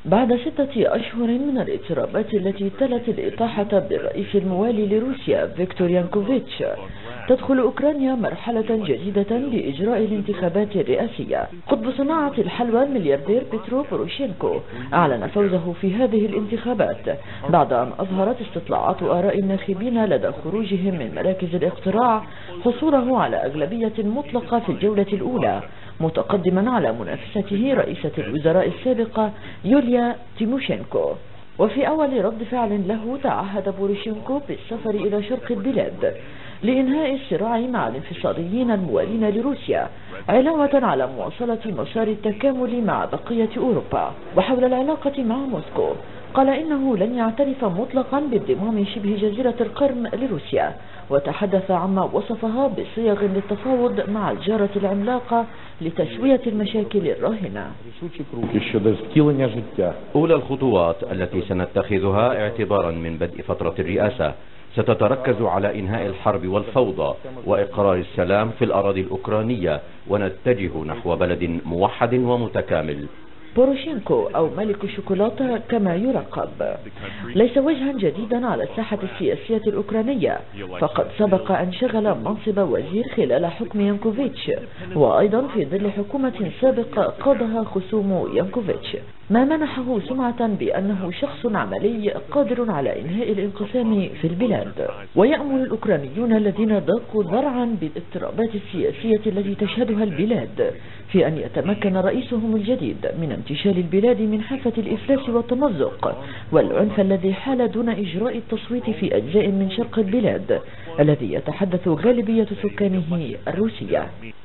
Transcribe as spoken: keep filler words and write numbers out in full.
بعد ستة أشهر من الاضطرابات التي تلت الإطاحة بالرئيس الموالي لروسيا فيكتور يانوكوفيتش، تدخل أوكرانيا مرحلة جديدة لإجراء الانتخابات الرئاسية. قطب صناعة الحلوى الملياردير بيترو بوروشينكو أعلن فوزه في هذه الانتخابات بعد أن أظهرت استطلاعات آراء الناخبين لدى خروجهم من مراكز الاقتراع حصوله على أغلبية مطلقة في الجولة الأولى، متقدما على منافسته رئيسة الوزراء السابقة يوليا تيموشينكو. وفي أول رد فعل له تعهد بوروشينكو بالسفر إلى شرق البلاد لإنهاء الصراع مع الانفصاليين الموالين لروسيا، علاوة على مواصلة مسار التكامل مع بقية أوروبا. وحول العلاقة مع موسكو قال إنه لن يعترف مطلقا بانضمام شبه جزيرة القرم لروسيا، وتحدث عما وصفها بصيغ للتفاوض مع الجارة العملاقة لتسوية المشاكل الراهنة. أولى الخطوات التي سنتخذها اعتبارا من بدء فترة الرئاسة ستتركز على إنهاء الحرب والفوضى وإقرار السلام في الأراضي الأوكرانية، ونتجه نحو بلد موحد ومتكامل. بوروشينكو أو ملك الشوكولاتة كما يلقب ليس وجها جديدا على الساحة السياسية الأوكرانية، فقد سبق أن شغل منصب وزير خلال حكم يانوكوفيتش، وأيضا في ظل حكومة سابقة قادها خصوم يانوكوفيتش، ما منحه سمعة بأنه شخص عملي قادر على إنهاء الانقسام في البلاد. ويأمل الأوكرانيون الذين ضاقوا ذرعا بالاضطرابات السياسية التي تشهدها البلاد في أن يتمكن رئيسهم الجديد من انتشال البلاد من حافة الإفلاس والتمزق والعنف الذي حال دون إجراء التصويت في أجزاء من شرق البلاد الذي يتحدث غالبية سكانه الروسية.